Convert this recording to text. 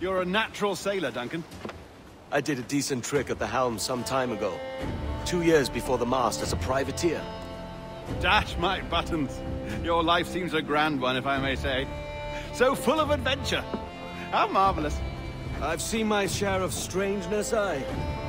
You're a natural sailor, Duncan. I did a decent trick at the helm some time ago. 2 years before the mast as a privateer. Dash my buttons. Your life seems a grand one, if I may say. So full of adventure. How marvelous. I've seen my share of strangeness, aye.